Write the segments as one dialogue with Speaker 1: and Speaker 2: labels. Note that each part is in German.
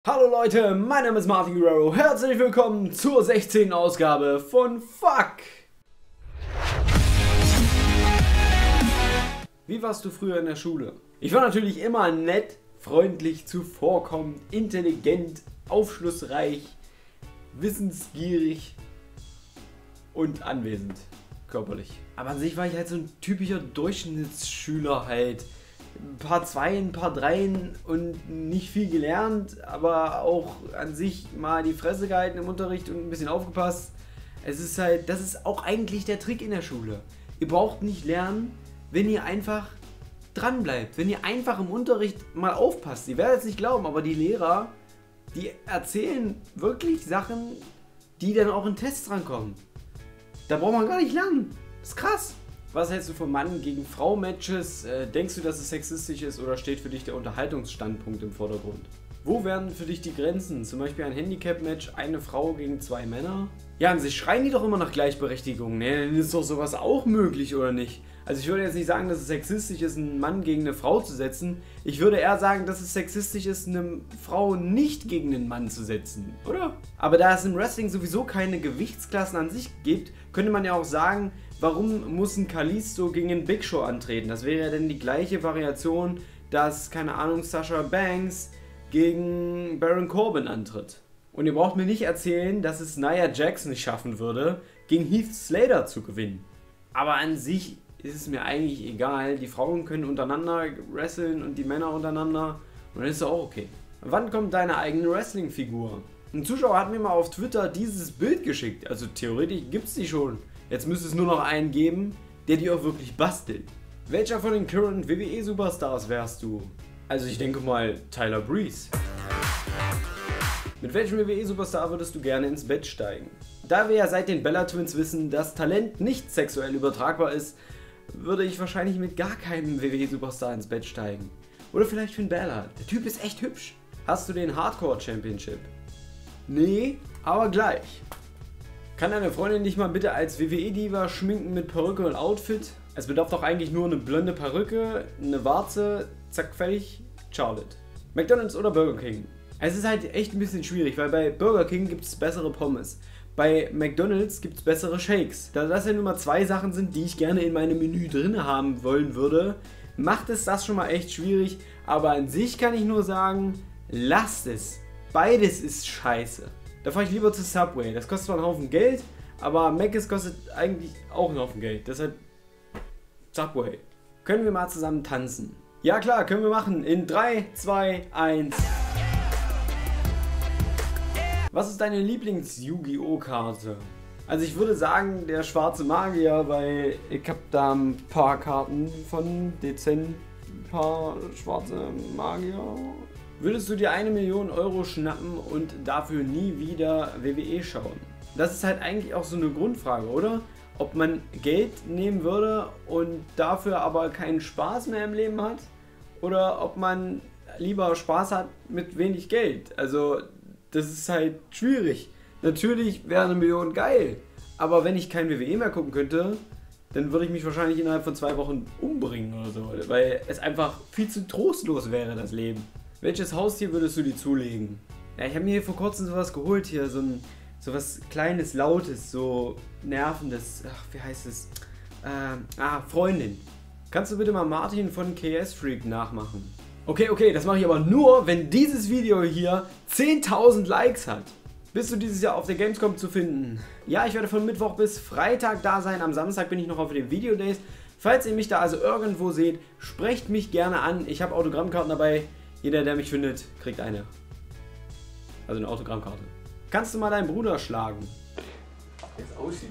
Speaker 1: Hallo Leute, mein Name ist Martin Guerrero. Herzlich willkommen zur 16. Ausgabe von Fuck! Wie warst du früher in der Schule? Ich war natürlich immer nett, freundlich, zuvorkommend, intelligent, aufschlussreich, wissensgierig und anwesend, körperlich. Aber an sich war ich halt so ein typischer Durchschnittsschüler halt. Ein paar Zweien, ein paar Dreien und nicht viel gelernt, aber auch an sich mal die Fresse gehalten im Unterricht und ein bisschen aufgepasst. Es ist halt, das ist auch eigentlich der Trick in der Schule. Ihr braucht nicht lernen, wenn ihr einfach dran bleibt, wenn ihr einfach im Unterricht mal aufpasst. Ihr werdet es nicht glauben, aber die Lehrer, die erzählen wirklich Sachen, die dann auch in Tests drankommen. Da braucht man gar nicht lernen. Das ist krass. Was hältst du von Mann gegen Frau Matches? Denkst du, dass es sexistisch ist oder steht für dich der Unterhaltungsstandpunkt im Vordergrund? Wo wären für dich die Grenzen? Zum Beispiel ein Handicap-Match, eine Frau gegen zwei Männer? Ja, an sich schreien die doch immer nach Gleichberechtigung. Ne, dann ist doch sowas auch möglich, oder nicht? Also ich würde jetzt nicht sagen, dass es sexistisch ist, einen Mann gegen eine Frau zu setzen. Ich würde eher sagen, dass es sexistisch ist, eine Frau nicht gegen einen Mann zu setzen, oder? Aber da es im Wrestling sowieso keine Gewichtsklassen an sich gibt, könnte man ja auch sagen, warum muss ein Kalisto gegen einen Big Show antreten? Das wäre ja dann die gleiche Variation, dass, keine Ahnung, Sasha Banks gegen Baron Corbin antritt. Und ihr braucht mir nicht erzählen, dass es Nia Jax nicht schaffen würde, gegen Heath Slater zu gewinnen. Aber an sich ist es mir eigentlich egal. Die Frauen können untereinander wresteln und die Männer untereinander. Und dann ist es auch okay. Wann kommt deine eigene Wrestling-Figur? Ein Zuschauer hat mir mal auf Twitter dieses Bild geschickt. Also theoretisch gibt es die schon. Jetzt müsste es nur noch einen geben, der die auch wirklich bastelt. Welcher von den current WWE-Superstars wärst du? Also ich denke mal Tyler Breeze. Mit welchem WWE-Superstar würdest du gerne ins Bett steigen? Da wir ja seit den Bella Twins wissen, dass Talent nicht sexuell übertragbar ist, würde ich wahrscheinlich mit gar keinem WWE-Superstar ins Bett steigen. Oder vielleicht Finn Balor. Der Typ ist echt hübsch. Hast du den Hardcore Championship? Nee, aber gleich. Kann deine Freundin dich mal bitte als WWE-Diva schminken mit Perücke und Outfit? Es bedarf doch eigentlich nur eine blonde Perücke, eine Warze, zack, fertig, Charlotte. McDonald's oder Burger King? Es ist halt echt ein bisschen schwierig, weil bei Burger King gibt es bessere Pommes. Bei McDonald's gibt es bessere Shakes. Da das ja nun mal zwei Sachen sind, die ich gerne in meinem Menü drin haben wollen würde, macht es das schon mal echt schwierig. Aber an sich kann ich nur sagen, lasst es. Beides ist scheiße. Da fahre ich lieber zu Subway. Das kostet zwar einen Haufen Geld, aber Mc's kostet eigentlich auch einen Haufen Geld. Deshalb Subway. Können wir mal zusammen tanzen? Ja klar, können wir machen. In 3, 2, 1. Was ist deine Lieblings-Yu-Gi-Oh! Karte? Also ich würde sagen, der schwarze Magier, weil ich habe da ein paar Karten von dezent, ein paar schwarze Magier. Würdest du dir 1 Million Euro schnappen und dafür nie wieder WWE schauen? Das ist halt eigentlich auch so eine Grundfrage, oder? Ob man Geld nehmen würde und dafür aber keinen Spaß mehr im Leben hat? Oder ob man lieber Spaß hat mit wenig Geld? Also das ist halt schwierig. Natürlich wäre 1 Million geil, aber wenn ich kein WWE mehr gucken könnte, dann würde ich mich wahrscheinlich innerhalb von 2 Wochen umbringen oder so, weil es einfach viel zu trostlos wäre, das Leben. Welches Haustier würdest du dir zulegen? Ja, ich habe mir hier vor kurzem sowas geholt hier, so was Kleines, Lautes, so Nervendes, ach, wie heißt es? Freundin. Kannst du bitte mal Martin von KS Freak nachmachen? Okay, das mache ich aber nur, wenn dieses Video hier 10.000 Likes hat. Bist du dieses Jahr auf der Gamescom zu finden? Ja, ich werde von Mittwoch bis Freitag da sein, am Samstag bin ich noch auf den Video Days. Falls ihr mich da also irgendwo seht, sprecht mich gerne an, ich habe Autogrammkarten dabei. Jeder, der mich findet, kriegt eine. Also eine Autogrammkarte. Kannst du mal deinen Bruder schlagen? Jetzt aussieht.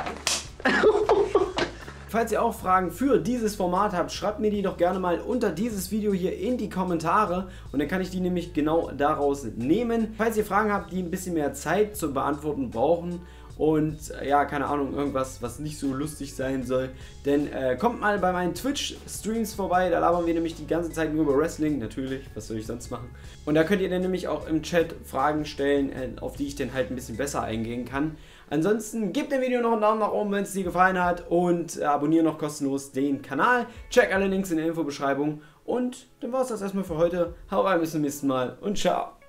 Speaker 1: Falls ihr auch Fragen für dieses Format habt, schreibt mir die doch gerne mal unter dieses Video hier in die Kommentare und dann kann ich die nämlich genau daraus nehmen. Falls ihr Fragen habt, die ein bisschen mehr Zeit zu beantworten brauchen und ja, keine Ahnung, irgendwas, was nicht so lustig sein soll, dann kommt mal bei meinen Twitch-Streams vorbei, da labern wir nämlich die ganze Zeit nur über Wrestling, natürlich, was soll ich sonst machen. Und da könnt ihr dann nämlich auch im Chat Fragen stellen, auf die ich dann halt ein bisschen besser eingehen kann. Ansonsten gebt dem Video noch einen Daumen nach oben, wenn es dir gefallen hat und abonniere noch kostenlos den Kanal. Check alle Links in der Infobeschreibung und dann war es das erstmal für heute. Hau rein, bis zum nächsten Mal und ciao.